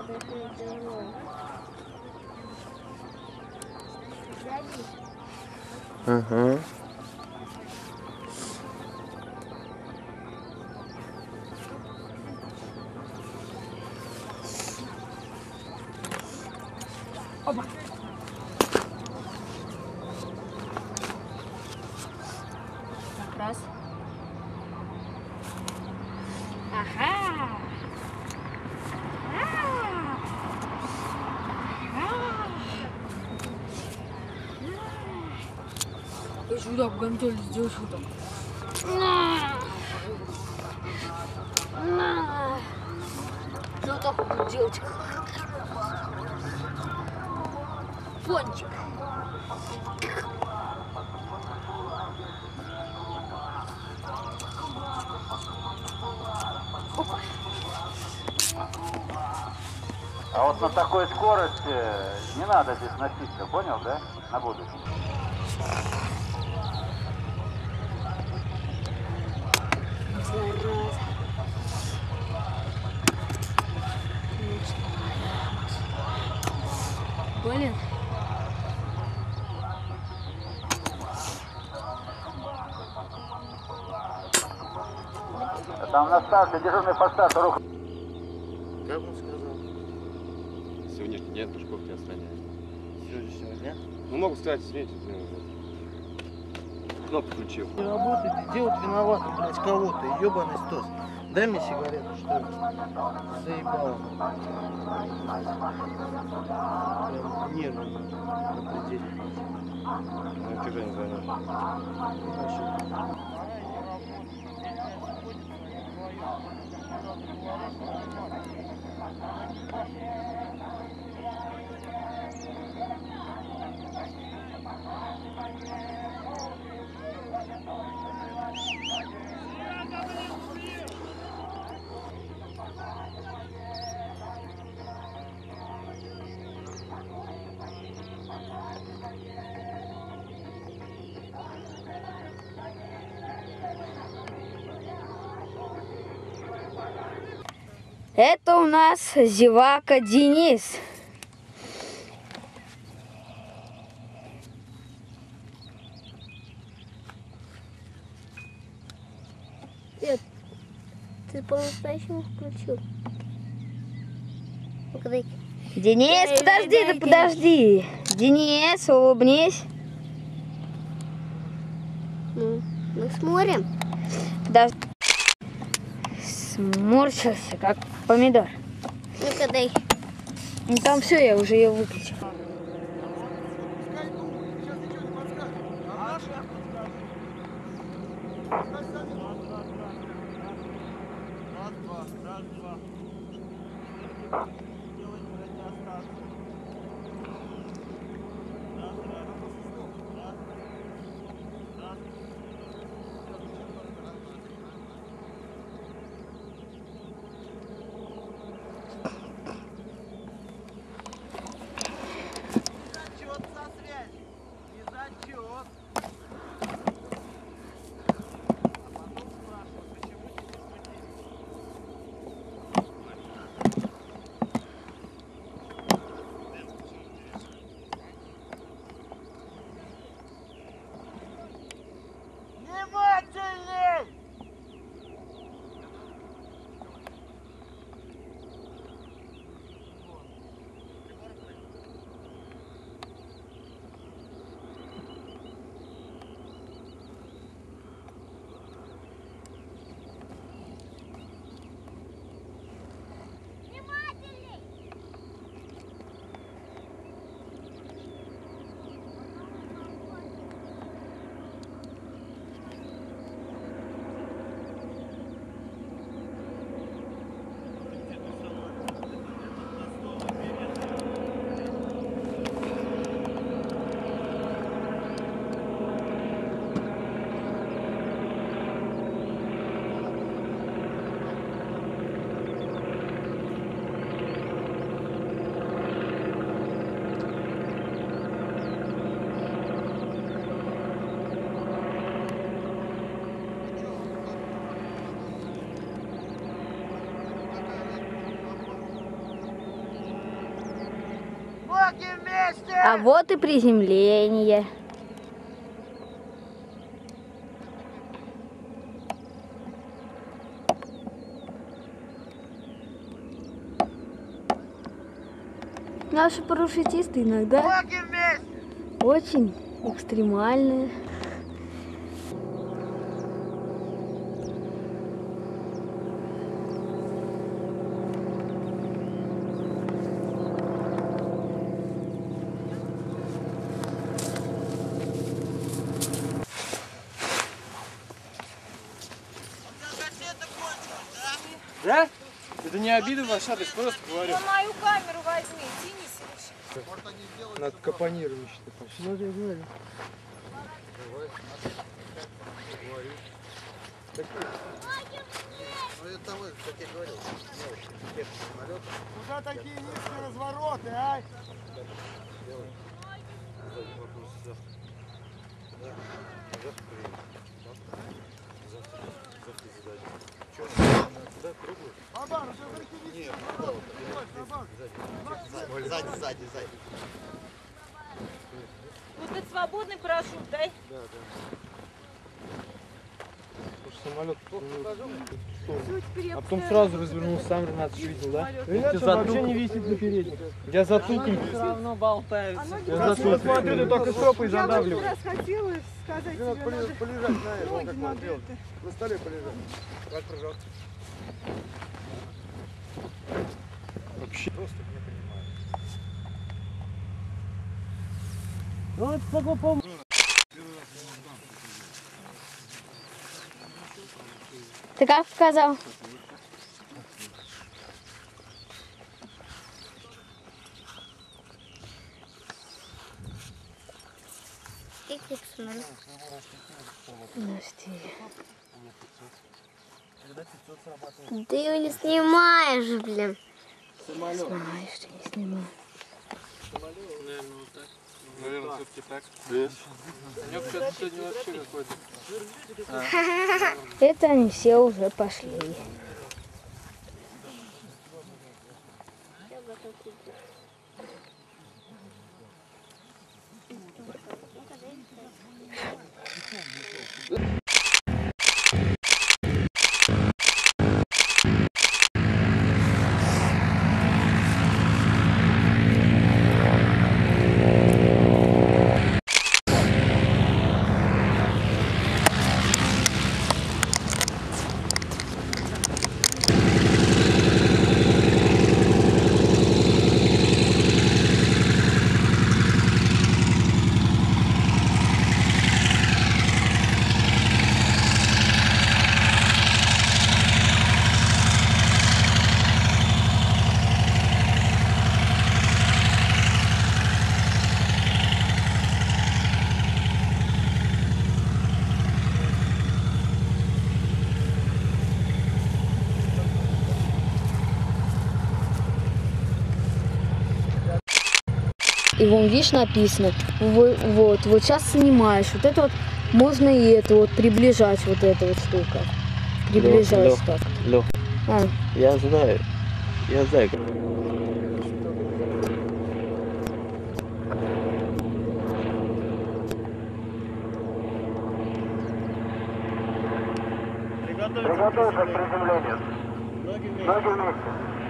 Ага. Опа. Так, раз. Ага. И сюда в гантель сделай сюда. Что так будет делать? Пончик. Опа. А вот на такой скорости не надо здесь носиться, понял, да? На будущее. Зараза. Блин. Там на старте дежурный по старту руку. Как он сказал? Сегодняшний день прыжков не отстраняет. Сегодняшнего дня? Ну, могу сказать, светит. Кнопку включил. Не работает, где вот виноват, блядь, кого-то, ебаный стос. Дай мне сигарету, что ли? Заебало. Прям нервы на пределе. Ну, чужой не звонил. Это у нас зевака Денис. Нет, ты по-настоящему включил. Ну-ка, Денис, подожди, да подожди. Денис, улыбнись. ну, мы смотрим. Подожди. Сморщился, как помидор. Ну-ка, дай. Ну, там все, я уже ее выключил. А вот и приземление. Наши парашютисты иногда очень экстремальные. Да? Это не обида в адрес, просто говорю. Мою камеру возьми, Денис. Надо капонирующий такой. Ну, я говорю. Ну, это того, как я говорил. Куда такие низкие развороты, а? Сзади. Вот это свободный парашют, дай. Самолет. Все, теперь я А потом сразу развернулся, сам Ренат видел, да? Ренат вообще не висит на передник. Я затылком. все равно болтаюсь. Я затылком смотрю, ты только стопой Я задавливаешь. раз хотела сказать тебе, надо Полежать на этом, ноги как надо он делает. это. На столе полежать. Как прыжок. Вообще просто не понимаю. Ну, это такой помощь. Ты как сказал? Подожди. Ты его не снимаешь, блин. Знаешь, что не снимаю. Наверное, все-таки так. Да. У него, кстати, сегодня вообще какой-то. Это они все уже пошли. И вон, видишь, написано, вот сейчас снимаешь, вот это вот, можно и это вот приближать, вот эта вот штука. Приближать Лёх, так. Лёх, А, я знаю. Приготовься к приземлению. Ноги вместе.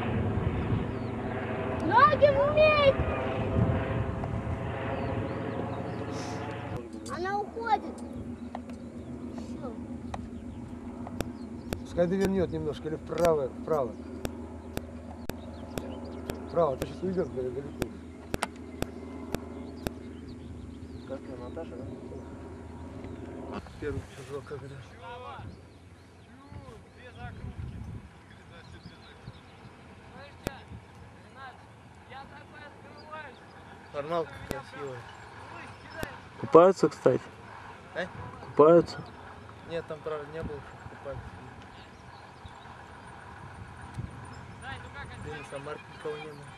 Ноги вместе! Она уходит. Всё. Пускай довернет немножко, или вправо. Вправо, ты сейчас уйдешь далеко. Как я, Наташа, да? Первый чужок, как это. Арналка красивая. Купаются, кстати? А? Купаются? Нет, там, правда, не было, чтобы купать. Денис, а Марк никого не было.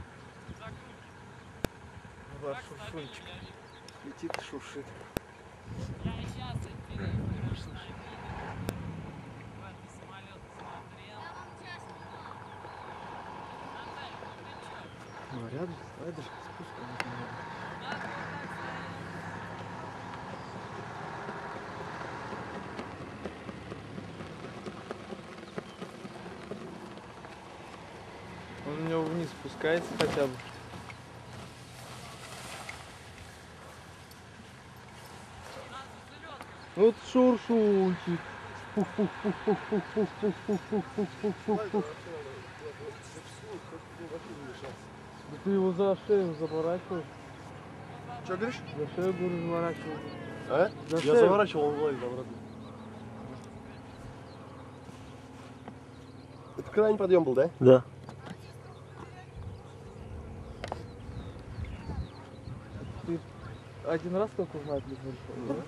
Ваш шуршунчик летит, шуршит. Ну, рядом, слайдер, спуск. Он у него вниз спускается хотя бы. Вот шуршунчик. Пух-пух-пух-пух-пух-пух-пух-пух-пух-пух-пух. Да ты его за шею заворачиваешь. Что говоришь? За шею, говорю, заворачивал. А? За Я шею. заворачивал, он ловит обратно. Это крайний подъем был, да? Да. Ты один раз только узнать не можешь.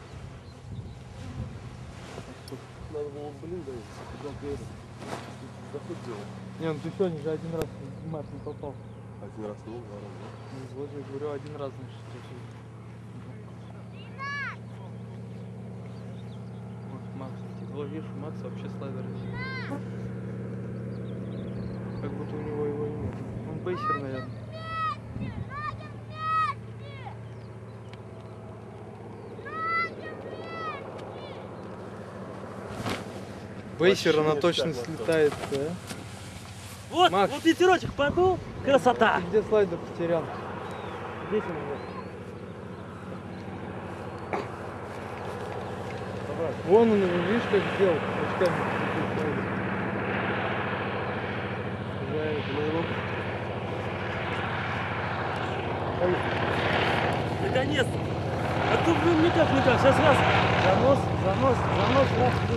Надо было, блин, да, жалко это. Заход делал. Не, ну ты сегодня же один раз в мат не попал. Один раз, ну, два раза, да? Ну, вот я говорю, один раз, значит, что-то. Вот Макс, вот видишь, у Макса вообще слайдер есть. Как будто у него его и нет. Он бейсер, наверное. Бейсер, она точно слетает, да? Вот, Макс. вот ветерочек подул, красота. Ты где слайдер потерял? Здесь он вот. Вон он, видишь, как сделал? Очками. Наконец-то. А тут, блин, никак. Сейчас раз. Занос, раз, плюс,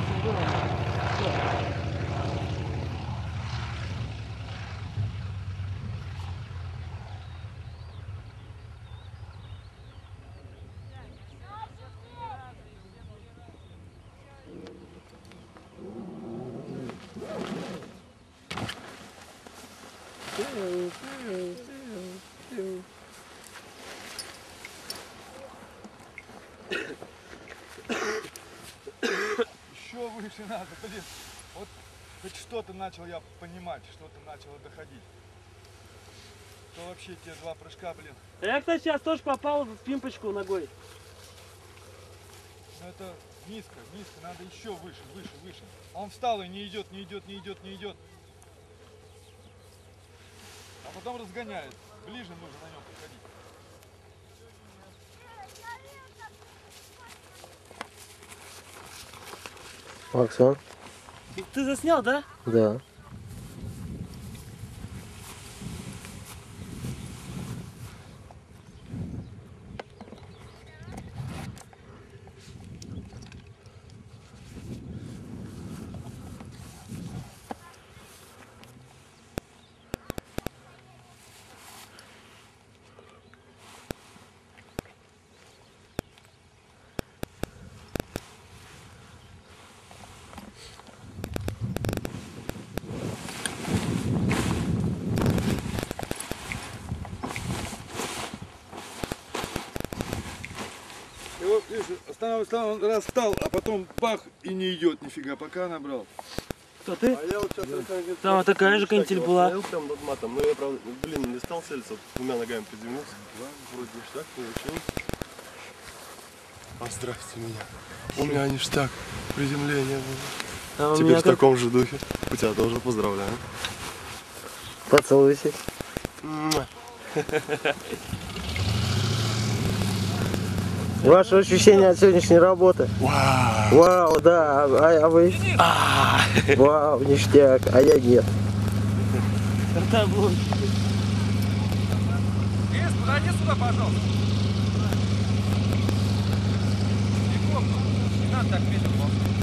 Еще выше надо, блин. Вот хоть что-то начал я понимать, что-то начало доходить. То вообще те два прыжка, блин. Я, кстати, сейчас тоже попал в пимпочку ногой. Ну это низко, надо еще выше. А он встал и не идет. А потом разгоняет. Ближе нужно на нем подходить. Максон? Ты заснял, да? Да. И вот, видишь, останавливается, он раз встал, а потом бах, и не идет нифига, пока набрал. Кто ты? А я вот сейчас... Там такая же канитель была. Я прям над матом, но я, правда, блин, не стал целиться, двумя ногами приземлился. Да, вроде ништяк получилось. Поздравьте меня. У меня ништяк, приземление было. А у Теперь меня в таком же духе. У тебя тоже поздравляю. Поцелуйся. Ваши ощущения от сегодняшней работы? Вау! Вау, да. А вы? Вау, ништяк. А я нет. Картаблон. Денис, подойди сюда, пожалуйста. Не надо так медленно.